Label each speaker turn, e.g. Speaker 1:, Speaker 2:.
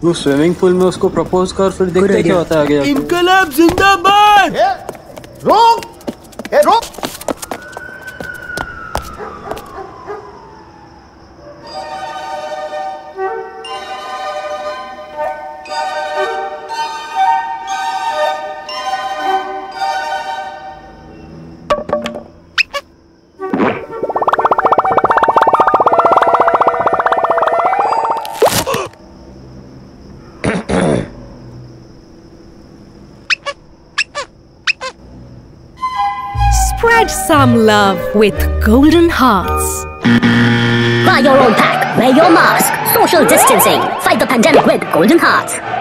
Speaker 1: तू swimming pool में उसको प्रपोज कर, फिर देखते क्या होता है आगे।
Speaker 2: इनकलाब जिंदाबाद।
Speaker 3: रोक, रोक।
Speaker 4: Spread some love with Golden Hearts.
Speaker 5: Buy your own pack, wear your mask, social distancing, fight the pandemic with Golden Hearts.